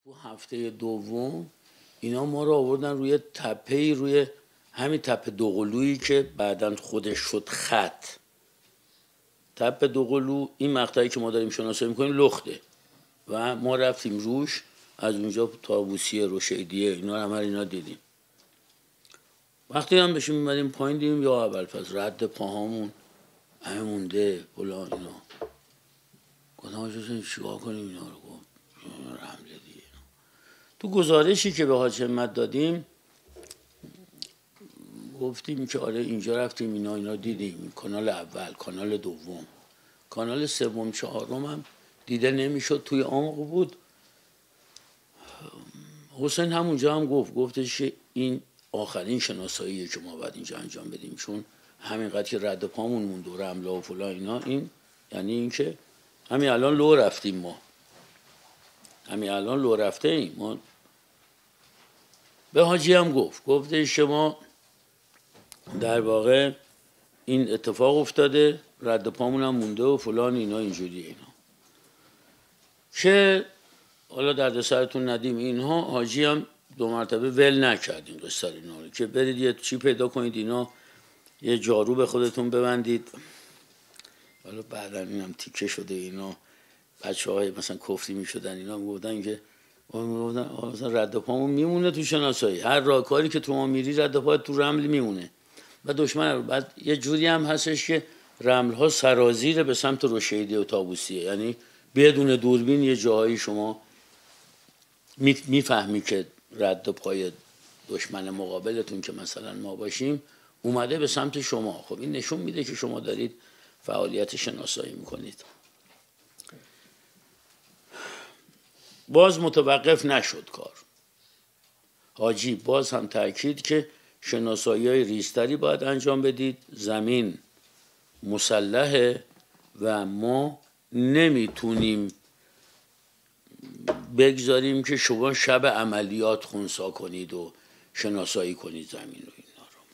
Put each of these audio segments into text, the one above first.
تو هفته دوم اینا ما رو آوردن روی تپه‌ای، روی همین تپه دوقلویی که بعداً خودش شد خط. تپه دوقلو این مقطعی که ما داریم شناسایی میکنیم لخته و ما رفتیم روش، از اونجا طاووسیه، روشیدیه، اینا رو همه اینا دیدیم. وقتی هم بشیم میمدیم پایین دیدیم یا ابوالفضل رد پاهامون همه مونده فلان اینا. گفتم آجا چیکار کنیم اینا رو؟ گفت رمله دیگه. تو گزارشی که به حاج همت دادیم گفتیم که آره اینجا رفتیم اینا دیدیم، کانال اول، کانال دوم، کانال سوم چهارم هم دیده نمیشد، توی عمق بود. حسین همونجا هم گفتش که این آخرین شناساییه که ما باید اینجا انجام بدیم، چون همینقدر که رد پامون موند و رمله و فلان اینا، این یعنی این که همین الان لو رفتیم، ما همین الان لو رفته ایم. ما به حاجی هم گفته شما در واقع این اتفاق افتاده، رد پامون هم مونده و فلان اینا، اینجوریه اینا که حالا درد سرتون ندیم. اینها حاجی هم 2 مرتبه ول نکردیم قصه اینا رو که برید یه چی پیدا کنید، اینا یه جارو به خودتون ببندید. حالا بعدا اینم تیکه شده، اینا بچه‌های مثلا کفری میشدن، اینا میگفتن که مثلا رد پامون میمونه تو شناسایی، هر راهکاری که تو ما میری رد پات تو رمل میمونه. و دشمن بعد یه جوری هم هستش که رمل‌ها سرازیر به سمت روشیدی و طاووسیه، یعنی بدون دوربین یه جایی شما میفهمی که رد پای دشمن مقابلتون که مثلا ما باشیم اومده به سمت شما. خب این نشون میده که شما دارید فعالیت شناسایی میکنید. باز متوقف نشد کار. حاجی باز هم تأکید که شناسایی های ریزتری باید انجام بدید، زمین مسلحه و ما نمیتونیم بگذاریم که شما شب عملیات خونسا کنید و شناسایی کنید زمین رو. اینا رو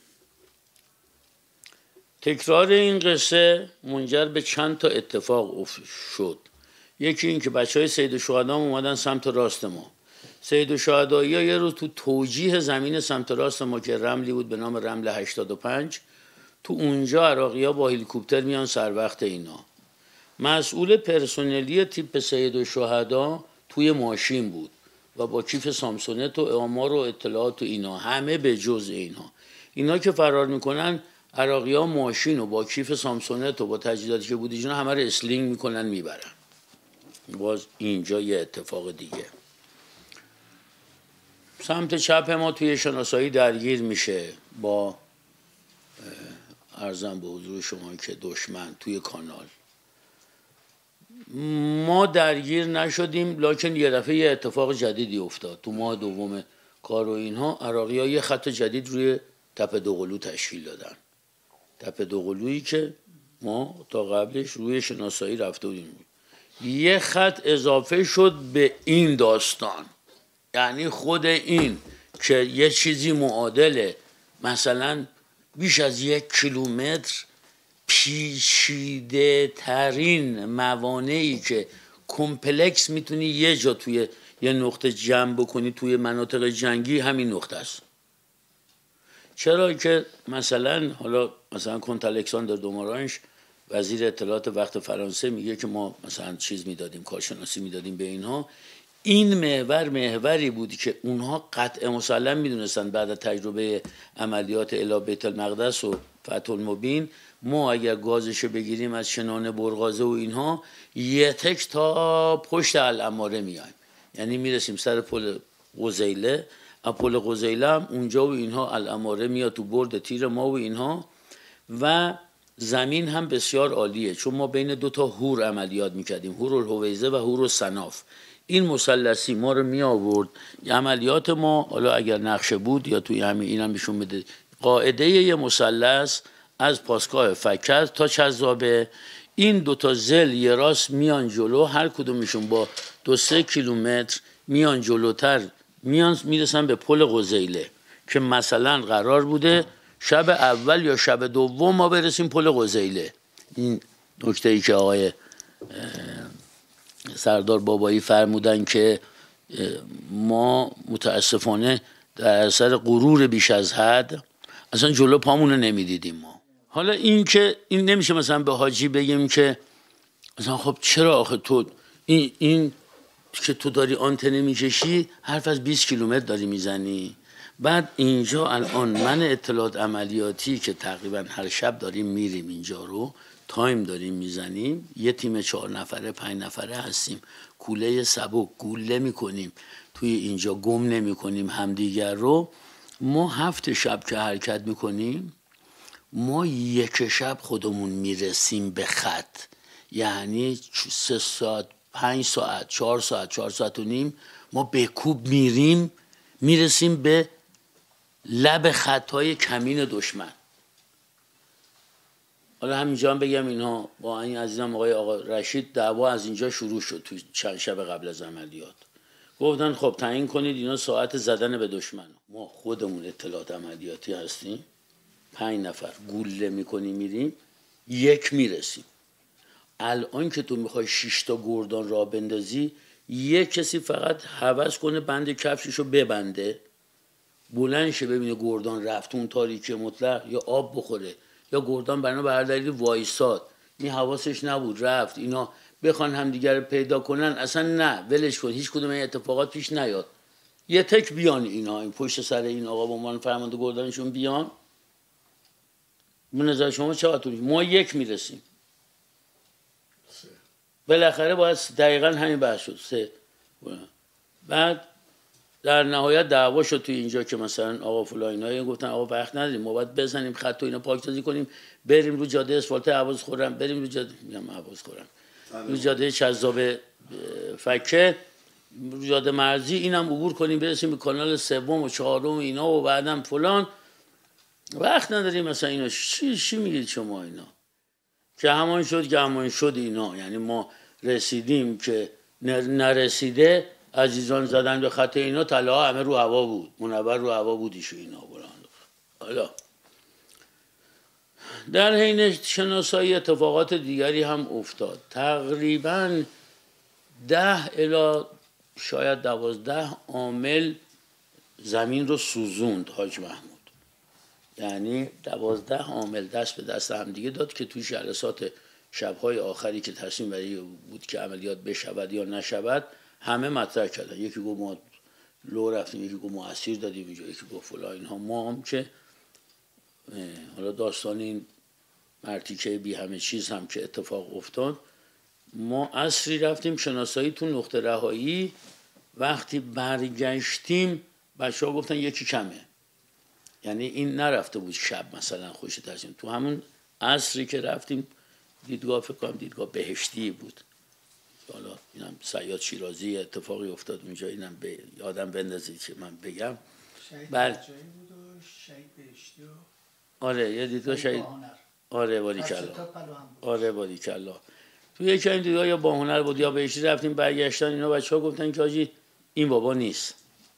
تکرار این قصه منجر به چند تا اتفاق شد. یکی این که بچهای سید الشهدا اومدن سمت راست ما. سید الشهدا یه روز تو توجیه زمین سمت راست ما که رملی بود به نام رمل 85، تو اونجا عراقی‌ها با هلیکوپتر میان سر وقت اینا. مسئول پرسنلی تیپ سید الشهدا توی ماشین بود و با کیف سامسونت و آمار و اطلاعات و اینا، همه به جز اینا که فرار میکنن، عراقی‌ها ماشین و با کیف سامسونت و با تجهیزاتی که بود اینا همه رو اسلینگ میکنن میبرن. باز اینجا یه اتفاق دیگه. سمت چپ ما توی شناسایی درگیر میشه با عرضم به حضور شما که دشمن توی کانال. ما درگیر نشدیم، لکن یه دفعه یه اتفاق جدیدی افتاد. تو ماه دوم کار و اینها عراقی‌ها یه خط جدید روی تپه دوقلو تشکیل دادن. تپه دوقلویی که ما تا قبلش روی شناسایی رفته بودیم، یه خط اضافه شد به این داستان. یعنی خود این که یه چیزی معادله مثلا بیش از 1 کیلومتر پیچیده ترین موانعی که کمپلکس میتونی یه جا توی یه نقطه جمع بکنی توی مناطق جنگی، همین نقطه است. چرا که مثلا کنت الکساندر دومارانش وزیر اطلاعات وقت فرانسه میگه که ما مثلا چیز میدادیم، کارشناسی میدادیم به اینها. این محوری بود که اونها قطع مسلم میدونستن بعد از تجربه عملیات الی بیت المقدس و فتح المبین، ما اگر گازشو بگیریم از شنان برغازه و اینها یه تک تا پشت الاماره میایم، یعنی میرسیم سر پل قزیله، پل قزیله هم اونجا و اینها الاماره میاد تو برد تیر ما و اینها. و زمین هم بسیار عالیه چون ما بین 2 تا هور عملیات میکردیم، هور الهویزه و هور الصناف. این مثلثی ما رو می آورد. عملیات ما حالا اگر نقشه بود یا توی همین اینم نشون بده، قاعده یه مثلث از پاسگاه فکر تا چذابه، این 2 تا زل یه راست میان جلو، هر کدومشون با 2-3 کیلومتر میان جلوتر، میان میرسن به پل قزیله که مثلا قرار بوده شب اول یا شب دوم ما برسیم پل قزیله. این نکته‌ای که آقای سردار بابایی فرمودن که ما متاسفانه در اثر غرور بیش از حد اصلا جلو پامون رو نمیدیدیم ما. حالا این که این نمیشه مثلا به حاجی بگیم که مثلا خب چرا آخه تو این که تو داری آنتنه میکشی حرف از 20 کیلومتر داری میزنی. بعد اینجا الان من اطلاعات عملیاتی که تقریبا هر شب داریم میریم اینجا رو تایم داریم میزنیم، یه تیم 4 نفره 5 نفره هستیم، کوله سبک گوله میکنیم توی اینجا، گم نمیکنیم همدیگر رو. ما 7 شب که حرکت میکنیم ما یک شب خودمون میرسیم به خط، یعنی 3 ساعت 5 ساعت 4 ساعت 4 ساعت و نیم ما به کوب میرسیم به لب خطای کمین دشمن. حالا همینجا هم بگم اینها با این عزیزم آقا رشید دعوا از اینجا شروع شد تو چند شب قبل از عملیات. گفتن خب تعیین کنید اینا ساعت زدن به دشمن. ما خودمون اطلاعات عملیاتی هستیم، 5 نفر گوله میکنیم میریم، یک میرسیم. الان که تو میخوای 6 تا گردان راه بندازی، یک کسی فقط هوس کنه بند کفششو ببنده بلند شه ببینه گردان رفت اون تاریکی مطلق یا آب بخوره یا گردان بنا به هر دلیل وایساد، این حواسش نبود رفت، اینا بخوان همدیگر رو پیدا کنن اصلا نه ولش کن، هیچ کدوم این اتفاقات پیش نیاد، یه تک بیان اینا این پشت سر این آقا به عنوان فرمانده گردانشون بیان. به نظر شما چقدر طول؟ ما یک میرسیم. بالاخره باید دقیقا همین بحث شد 3. بعد در نهایت دعوا شد توی اینجا که مثلا آقا فلان اینا گفتن آقا وقت نداریم ما باید بزنیم خط و اینا پاکسازی کنیم بریم رو جاده اسفالت حواس خورم، بریم رو جاده حواس خورم رو جاده چذاب فکه، رو جاده مرزی اینم عبور کنیم برسیم به کانال 3 و 4 اینا و بعدم فلان. وقت نداریم مثلا اینا چی میگید شما اینا که همان شد اینا. یعنی ما رسیدیم که نرسیده عزیزان زدن به خط اینا، طلاها همه رو هوا بود، منور رو هوا بودیشو اینا برند. حالا در حین شناسایی اتفاقات دیگری هم افتاد. تقریبا 10 الی شاید 12 عامل زمین رو سوزوند حاج محمود. یعنی 12 عامل دست به دست هم دیگه داد که توی جلسات شب‌های آخری که تصمیم بری بود که عملیات بشود یا نشود همه مطرح کردن. یکی گفت ما لو رفتیم، یکی گفت ما اسیر دادیم اینجا، یکی گفت فلان اینها. ما هم که حالا داستان این مرتیکه بی همه چیز هم که اتفاق افتاد، ما عصری رفتیم شناسایی تو نقطه رهایی. وقتی برگشتیم بچه‌ها گفتن یکی کمه، یعنی این نرفته بود شب مثلا خوش تصمیم. تو همون عصری که رفتیم دیدگاه فکر کنم دیدگاه بهشتی بود، حالا اینم صیاد شیرازی اتفاقی افتاد اونجا، اینم به یادم بندازید که من بگم. بله بود و شهید بهشتی و آره یه دیدگاه شهید آره باریکلا آره باریکلا تو یکی این دیدگاه یا با هنر بود یا بهشتی. رفتیم برگشتن اینا بچه‌ها گفتن که حاجی این بابا نیست.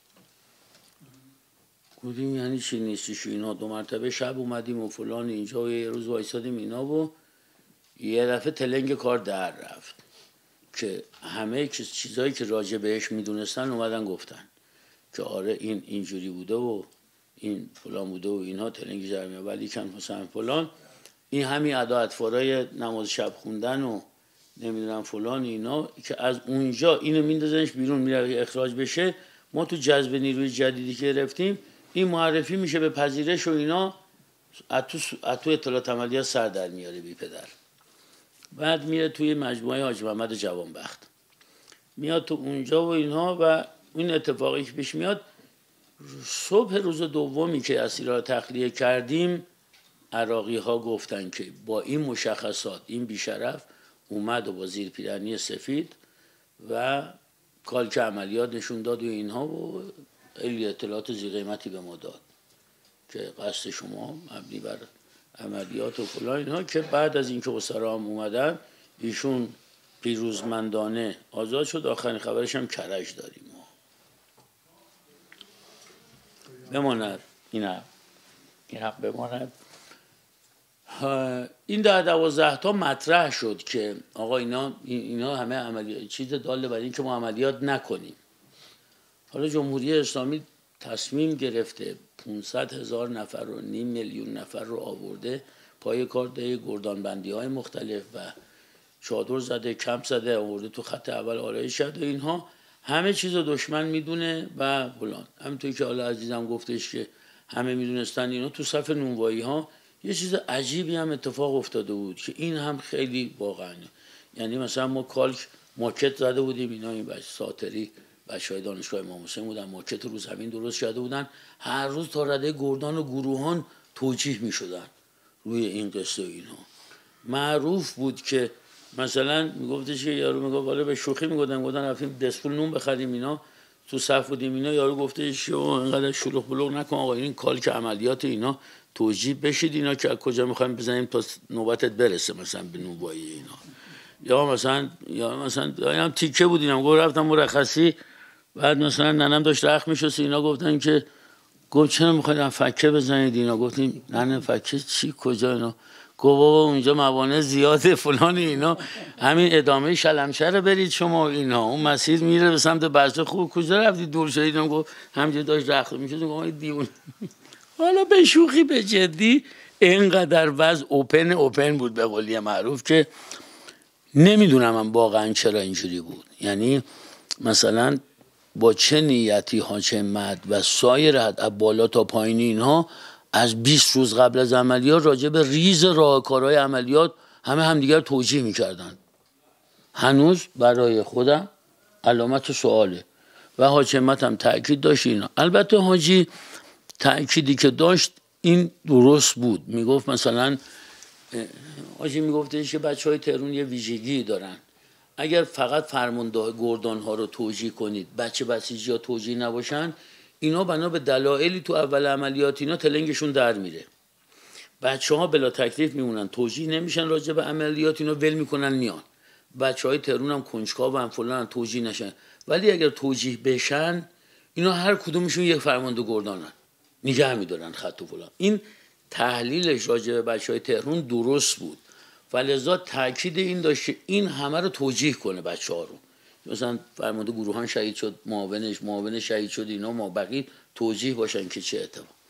گفتیم یعنی چی نیستش اینا؟ 2 مرتبه شب اومدیم و فلان اینجا و یه روز وایسادیم اینا و یه دفعه تلنگ کار در رفت که همه چیزایی که راجع بهش میدونستن اومدن گفتن که آره این اینجوری بوده و این فلان بوده و اینها تلنگ جرمیه ولی کن حسین فلان این همین ادا اطفارای نماز شب خوندن و نمیدونم فلان اینا که از اونجا اینو میندازنش بیرون میره اخراج بشه. ما تو جذب نیروی جدیدی که گرفتیم این معرفی میشه به پذیرش و اینا، تو اطلاعات عملیات سر در میاره بی پدر. بعد میره توی مجموعه حاج محمد جوانبخت میاد تو اونجا و اینها و این اتفاقی که پیش میاد. صبح روز دومی که اسیرا رو تخلیه کردیم عراقی ها گفتن که با این مشخصات این بیشرف اومد و با زیر پیرهنی سفید و کالک عملیات نشون داد و اینها و خیلی اطلاعات زیر قیمتی به ما داد که قصد شما مبنی بر عملیات و فلان اینها. که بعد از اینکه اسرا هم اومدن ایشون پیروزمندانه آزاد شد. آخرین خبرش هم کرج داریم ما. بماند این حق بماند. این 12 تا مطرح شد که آقا اینا همه عملیات چیز داله برای این که ما عملیات نکنیم. حالا جمهوری اسلامی تصمیم گرفته 500,000 نفر و 500,000 نفر رو آورده پای کار ده گردانبندی های مختلف و چادر زده، کمپ زده، آورده تو خط اول آرایش شده. اینها همه چیز رو دشمن میدونه و فلان. همونطوری که حالا عزیزم گفتش که همه میدونستن اینا، تو صف نونوایی ها یه چیز عجیبی هم اتفاق افتاده بود که این هم خیلی واقعا، یعنی مثلا ما کالک ماکت زده بودیم، اینا این ساتری بچهای دانشگاه امام حسین بودن، ماکت رو زمین درست کرده بودن، هر روز تا رده گردان و گروهان توجیه میشدن روی این قصه. اینها معروف بود که مثلا میگفتش که یارو میگفت بالا به شوخی میگفتن رفتیم دسپول نون بخریم، اینا تو صف بودیم، اینا یارو گفتش که اینقدر شلوغ بلوغ نکن آقا، این کالک عملیات اینا توجیه بشید، اینا که از کجا میخوایم بزنیم تا نوبتت برسه مثلا به نونوایی اینا. یا مثلا تیکه بود، اینا گفت رفتم مرخصی، بعد مثلا ننم داشت رخت میشست، اینا گفتن که گفت چرا میخواید فکه بزنید؟ اینا گفتیم ننه فکه چی کجا؟ اینا گفت بابا اونجا موانع زیاده فلان، اینا همین ادامه شلمچه برید شما، اینا اون مسیر میره به سمت بسته. خوب کجا رفتید دور شدید؟ اینا گفت همینجوری داشت رخت میشد. گفت دیون. حالا به شوخی به جدی اینقدر وضع اوپن بود به قولی معروف که نمیدونم من واقعا چرا اینجوری بود. یعنی مثلا با چه نیتی حاج همت و سایر از بالا تا پایین اینها از 20 روز قبل از عملیات راجع به ریز راهکارهای عملیات همدیگر توجیه میکردن. هنوز برای خودم علامت سواله و حاج همت هم تأکید داشت اینا. البته حاجی تأکیدی که داشت این درست بود. میگفت مثلا حاجی میگفتش که بچهای تهران یه ویژگی دارن، اگر فقط فرمانده گردان ها رو توجیه کنید، بچه بسیجی ها توجیه نباشن، اینا بنا به دلایلی تو اول عملیات اینا تلنگشون در میره، بچه ها بلا تکلیف میمونن، توجیه نمیشن راجع به عملیات، اینا ول میکنن میان. بچه های تهران هم کنجکاو هم فلان توجیه نشن، ولی اگر توجیه بشن اینا هر کدومشون یک فرمانده گردانن، نگه میدارن خط و فلان. این تحلیلش راجع به بچه های تهران درست بود و لذا تاکید این داشت که این همه رو توجیه کنه بچه ها رو. مثلا فرمانده گروهان شهید شد، معاون شهید شد، اینا ما بقیه توجیه باشن که چه اتفاق.